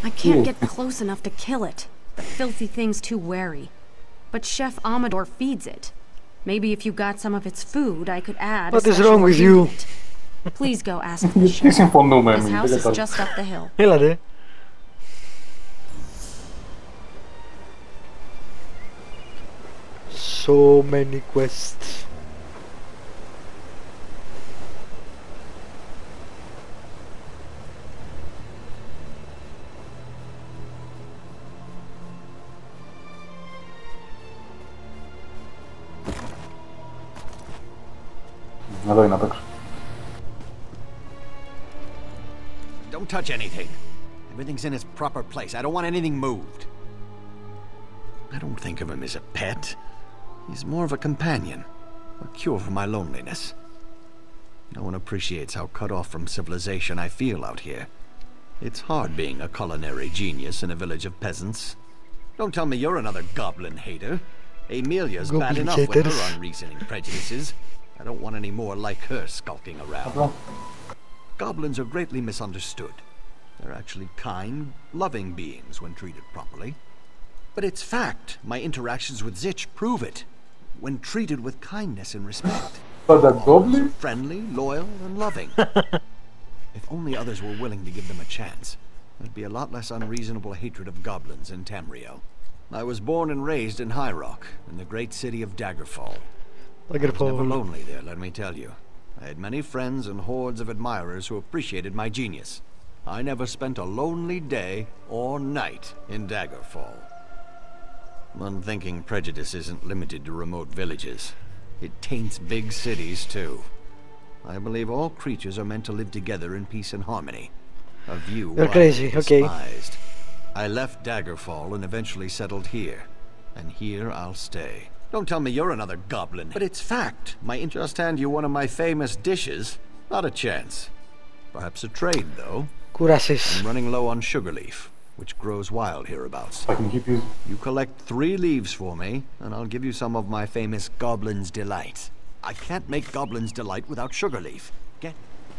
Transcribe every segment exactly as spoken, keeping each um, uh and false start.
I can't get close enough to kill it. The filthy thing's too wary. But Chef Amador feeds it. Maybe if you got some of its food, I could add. What is wrong with you? Please go ask the chef. His house is just up the hill. Έλατε. So many quests. Εδώ είναι απ' έξω. Don't touch anything. Everything's in its proper place. I don't want anything moved. I don't think of him as a pet. He's more of a companion. A cure for my loneliness. No one appreciates how cut off from civilization I feel out here. It's hard being a culinary genius in a village of peasants. Don't tell me you're another goblin hater. Amelia's Goblin bad enough haters. with her unreasoning prejudices. I don't want any more like her skulking around. Goblins are greatly misunderstood. They're actually kind, loving beings when treated properly. But it's fact. My interactions with Zich prove it. When treated with kindness and respect. But the goblin? Friendly, loyal, and loving. If only others were willing to give them a chance, there'd be a lot less unreasonable hatred of goblins in Tamriel. I was born and raised in High Rock, in the great city of Daggerfall. I was never lonely there, let me tell you. I had many friends and hordes of admirers who appreciated my genius. I never spent a lonely day or night in Daggerfall. Unthinking prejudice isn't limited to remote villages. It taints big cities, too. I believe all creatures are meant to live together in peace and harmony. A view You're crazy, okay. despised. I left Daggerfall and eventually settled here. And here I'll stay. Don't tell me you're another goblin. But it's fact. My in just hand you one of my famous dishes. Not a chance. Perhaps a trade, though. Κούρασεις. I'm running low on sugar leaf, which grows wild hereabouts. I can keep you. You collect three leaves for me, and I'll give you some of my famous Goblin's Delight. I can't make Goblin's Delight without sugar leaf. Get...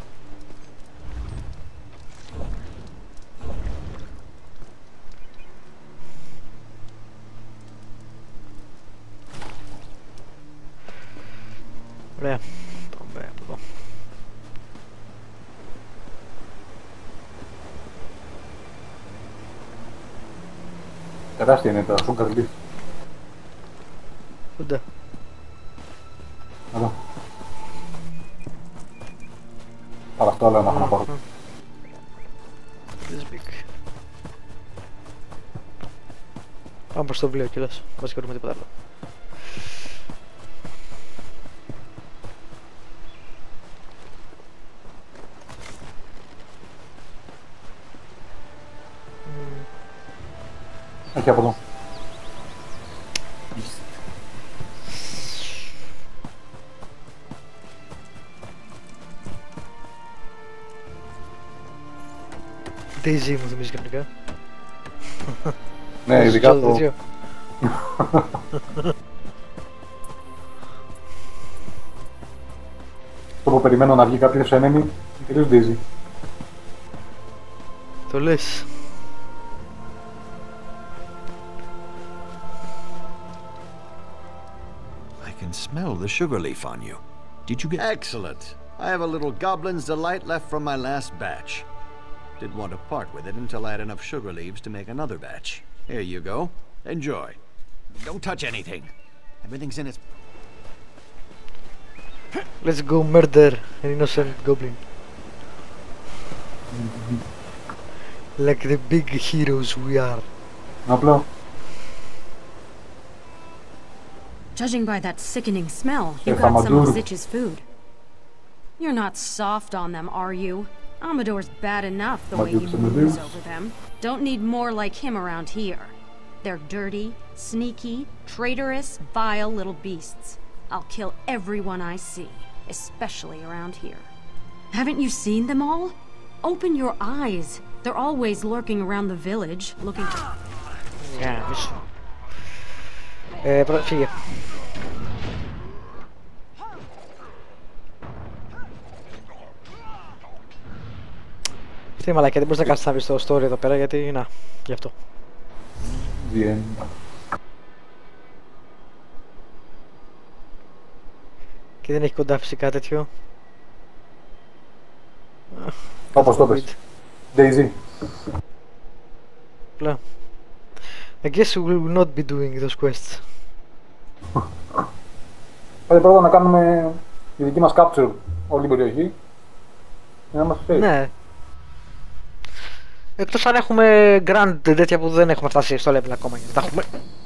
Ωραία. Πάμε από εδώ. Τεράστια είναι τα sugar leaf. Κοντά. Εδώ. Αλλά αυτό άλλο να έχω να πάρω. This big. Πάμε προς το βιβλίο κιόλας. Μας κάνουμε τίποτα άλλο. Έχει από εδώ. Daisy μου θυμίζει κανονικά. Ναι, ειδικά το... Αυτό που περιμένω να βγει κάποιος enemy, κυρίως Daisy. Το λες. I can smell the sugar leaf on you. Did you get... Excellent. I have a little Goblin's Delight left from my last batch. Didn't want to part with it until I had enough sugar leaves to make another batch. Here you go. Enjoy. Don't touch anything. Everything's in its... Let's go murder an innocent goblin. Like the big heroes we are. Απλό. Judging by that sickening smell, you Yes, got some of Amador. Zich's food. You're not soft on them, are you? Amador's bad enough the way he Amador's moves Amador. over them. Don't need more like him around here. They're dirty, sneaky, traitorous, vile little beasts. I'll kill everyone I see, especially around here. Haven't you seen them all? Open your eyes. They're always lurking around the village, looking for... Για μισό. Ε, πρώτα φύγε. Τι μαλακιά, δεν μπορείς να κάτσεις να βρεις το story εδώ πέρα γιατί να, γι' αυτό. The end. Και δεν έχει κοντά φυσικά τέτοιο. Όπως το πες. Daisy. Απλά. I guess we will not be doing those quests. Πρέπει πρώτα να κάνουμε τη δική μας capture όλη την περιοχή. Για να είμαστε safe. Ναι. Εκτός αν έχουμε grand τέτοια που δεν έχουμε φτάσει στο level ακόμα για να τα έχουμε.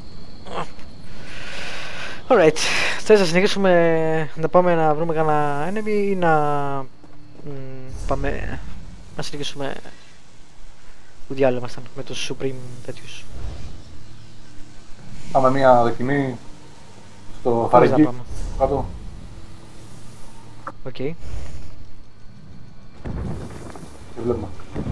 Alright. Θες να συνεχίσουμε να πάμε να βρούμε κανένα enemy ή να μ, πάμε να συνεχίσουμε που διάλογο ήμασταν με τους Supreme τέτοιους. Πάμε μια δοκιμή στο Χωρίς να Φαρεγγί πάμε. κάτω. Οκ. Και βλέπουμε.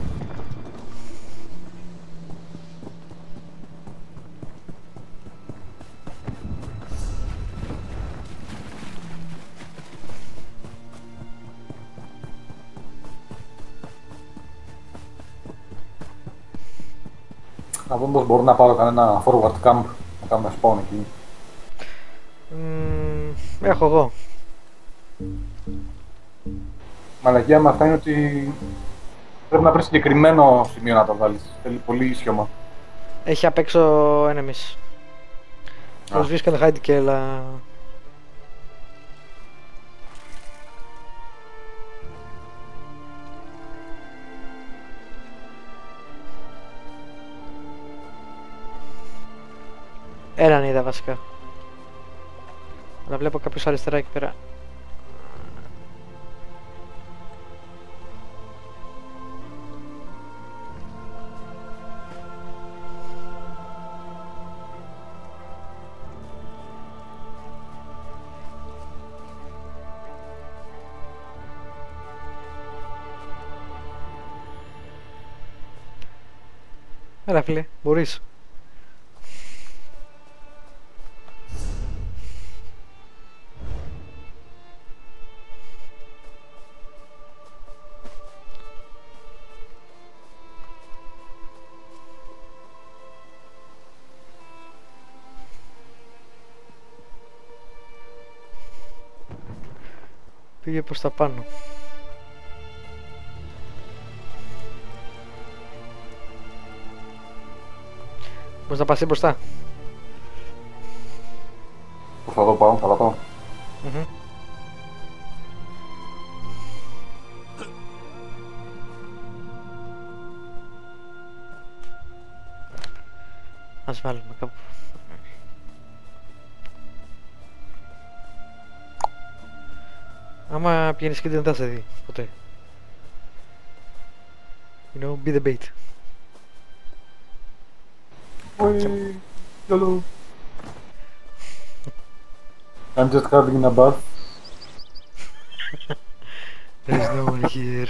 Να δούμε πως μπορώ να πάρω κανένα forward camp να κάνουμε spawn εκεί. Μ, έχω εγώ. Μαλακία με αυτά είναι ότι πρέπει να βρει συγκεκριμένο σημείο να το βάλεις. Θέλει πολύ ίσιωμα. Έχει απ' έξω enemies. Τους βρίσκανε hide και έλα. Έναν είδα βασικά. Αλλά βλέπω κάποιος αριστερά εκεί πέρα. Έλα φίλε, μπορείς. Πήγε προς τα πάνω. Μπορείς να πας εσύ μπροστά. Πώς θα δω πάω, θα πάω. Μμμ. Ας βάλουμε κάπου. Άμα πηγαίνεις και δεν θα σε δει ποτέ. You know, be the bait. Oi, YOLO. I'm just having a bath. There's no one here.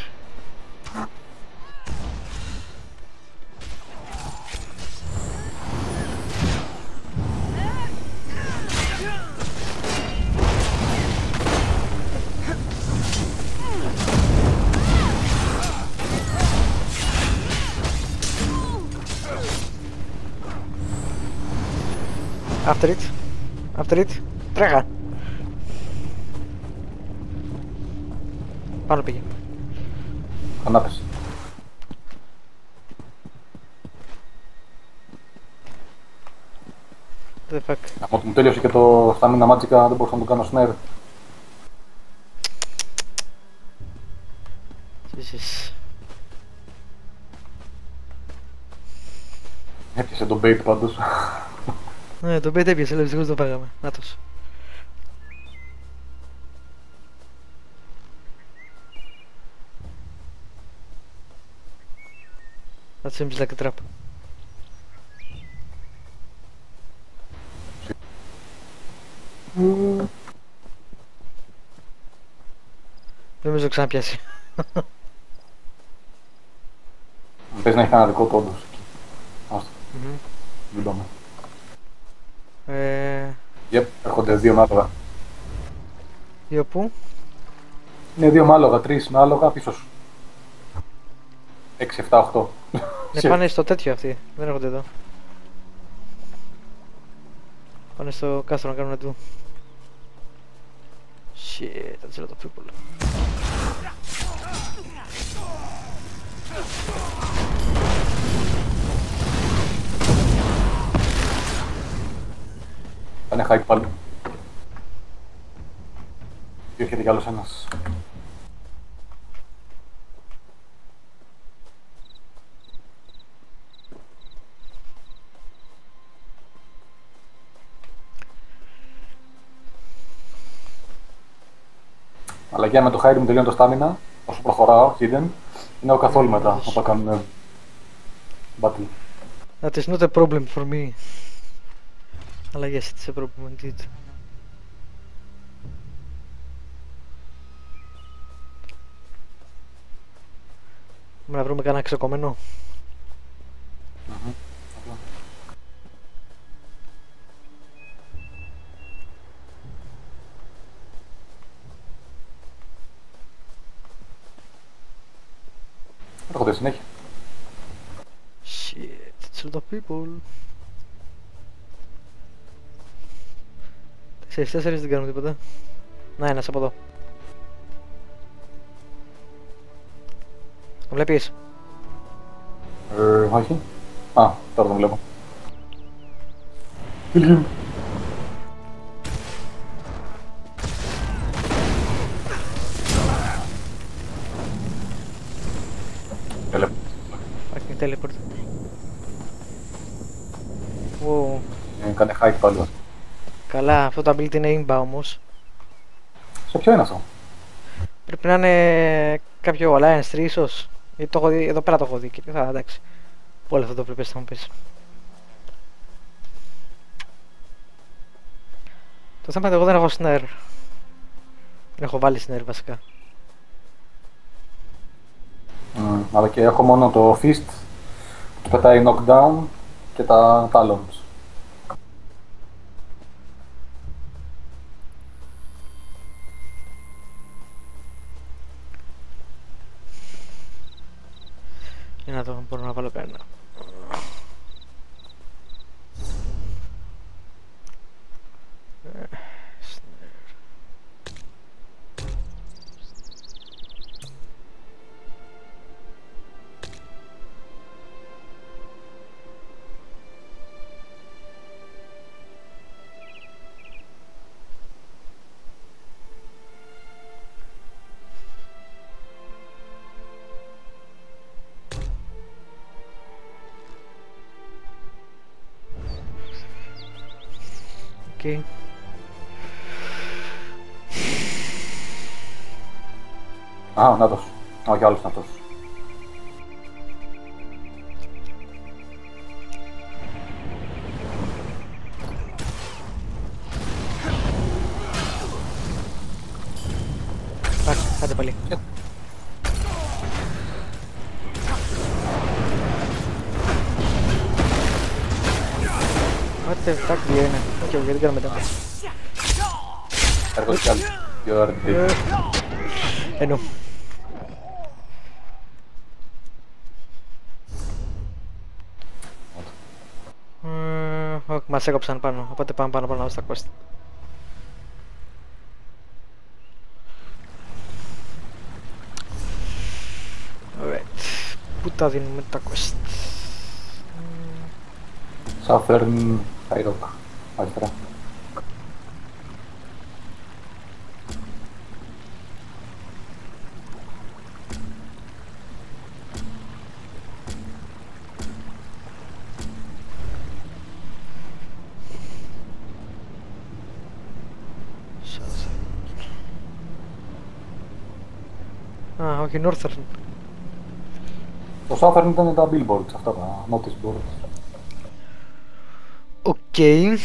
After it. After it. Τρέχα. Πάνω πήγε. Ανάπεση. The fuck. Από ότι μου τέλειωσε και το stamina magica δεν μπορούσα να το κάνω snare. Jesus. Έπιασε τον bait πάντως. Ναι, τον bait έπιασε, αλλά δυστυχώς το πάγαμε. Νάτος. That seems like a trap. Mm. Δεν νομίζω ξαναπιάσει. Πες να έχει ένα δικό του όντως. Άστο, Μμμ. δεν πάμε. Ε, Yep, έρχονται δύο με άλογα. δύο πού? Είναι δύο με άλογα, τρεις με άλογα πίσω σου. έξι, επτά, οκτώ. Ναι, πάνε στο τέτοιο αυτοί. Δεν έρχονται εδώ. Πάνε στο κάστρο να κάνουν του. Shit, that's a lot of people. Πάνε hype πάλι. Και έρχεται κι άλλος ένας. Αλλά και με το hide μου τελειώνει το stamina, όσο προχωράω, hidden, είναι ο καθόλου μετά, όταν κάνουν battle. That is not a problem for me. Αλλά yes, it's a problem indeed. Πάμε να βρούμε κανένα ξεκομμένο. Mm-hmm. Έρχονται συνέχεια. Shit, it's a lot of people. Τέσσερις, τέσσερις δεν κάνουν τίποτα. Να, ένας από εδώ. Το βλέπεις? Ε, όχι. Α, τώρα τον βλέπω. Kill him. Teleport. Fucking teleport. Wow. Ε, κάνε hype πάλι. Καλά, αυτό το ability είναι imba όμως. Σε ποιο είναι αυτό? Πρέπει να είναι κάποιο Alliance τρία ίσως. Γιατί το έχω δει, εδώ πέρα το έχω δει και θα εντάξει. Όλο αυτό το πρέπει να μου πεις. Το θέμα είναι ότι εγώ δεν έχω snare. Δεν έχω βάλει snare βασικά. Mm, αλλά και έχω μόνο το fist που πετάει knockdown και τα talons. Για να δω, μπορώ να βάλω κανένα. Okay. Α, να τος. Όχι, άλλος να τος. Ά, άντε πάλι. What the fuck είναι. Όχι, γιατί κάναμε μετά. Έρχονται κι άλλοι. You're dead. Εννοώ. Όχι, μας έκοψαν πάνω, οπότε πάμε πάνω πάνω στα quest. Alright, πού τα δίνουμε τα quest? Southern High Rock. Αριστερά. Α, όχι, Northern. Το Southern ήταν τα billboards, αυτά τα notice boards. Οκ. Okay.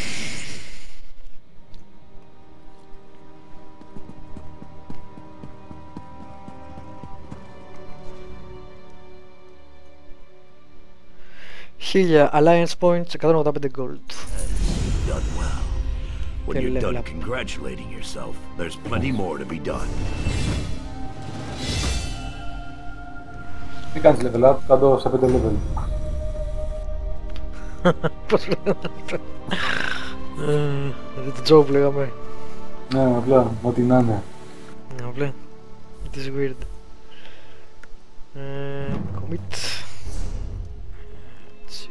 Χίλια Alliance Points, εκατόν ογδόντα πέντε Gold. Done well. When Okay, you're level done up. congratulating yourself, there's plenty more to be done. Τι κάνεις level up, κάτω σε πέντε level. Πώς λέγαμε αυτό. Δεν το τζόου που λέγαμε. Ναι, απλά, ό,τι να είναι. Ναι, απλά. It is weird. Ε, commit. Έτσι.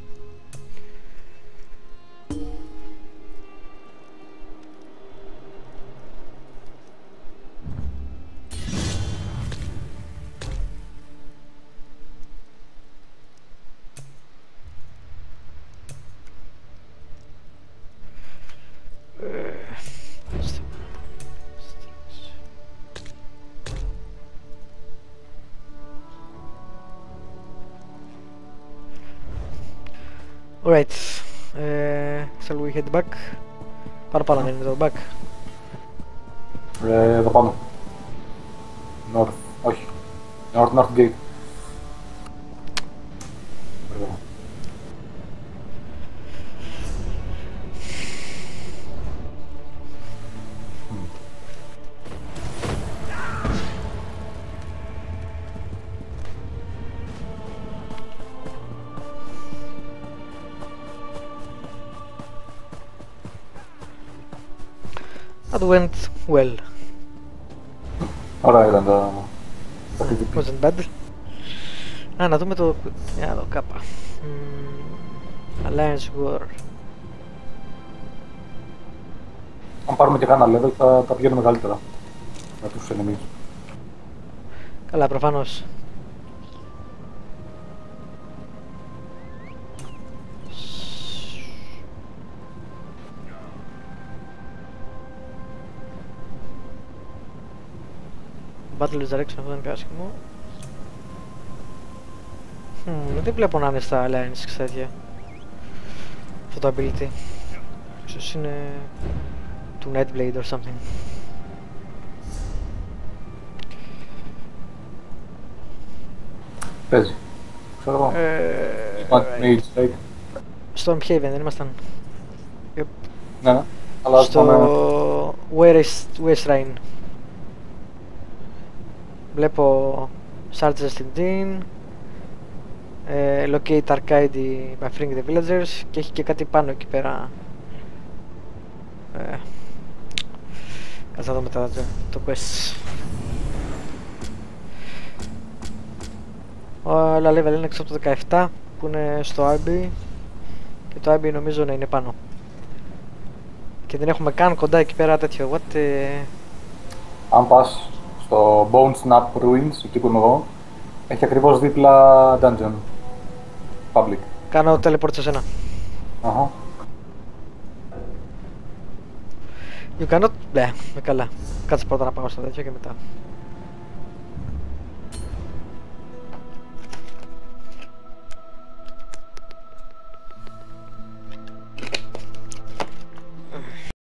Alright, uh, shall we head back? Πάνω πάνω δεν είναι το back. Ε, εδώ πάμε. North, όχι. North, North Gate. Εδώ. That went well. Ωραία ήταν τα... τα πι βι πι. Wasn't bad. Α, να δούμε το... Για να δω κάπα. Mm, Alliance War. Αν πάρουμε και κάνα level θα τα πηγαίνουμε καλύτερα. Με τους enemies. Καλά, προφανώς. Battle Resurrection, αυτό δεν είναι άσχημο. Hmm, δεν βλέπω να είναι στα Alliance και τέτοια. Αυτό το ability. Ίσως είναι του Nightblade or something. Παίζει. Ξέρω εγώ. Ε, Mage right. Lake. Στο Haven δεν ήμασταν. Yep. Ναι, ναι. Αλλά ας πάμε... Στο Where is West Shrine. Βλέπω Sarge Stindin, ε, Locate Arcady by Freeing the Villagers και έχει και κάτι πάνω εκεί πέρα. Ε, κάτσε να δω μετά το, το quest. Όλα level είναι έξω από το δεκαεπτά που είναι στο Abbey και το Abbey νομίζω να είναι πάνω. Και δεν έχουμε καν κοντά εκεί πέρα τέτοιο. What, ε... Αν πας στο Bone Snap Ruins, εκεί που είμαι εγώ, έχει ακριβώς δίπλα dungeon. Public. Κάνω teleport σε σένα. Αχα. You cannot... Ναι, με καλά. Κάτσε πρώτα να πάω στο τέτοιο και μετά.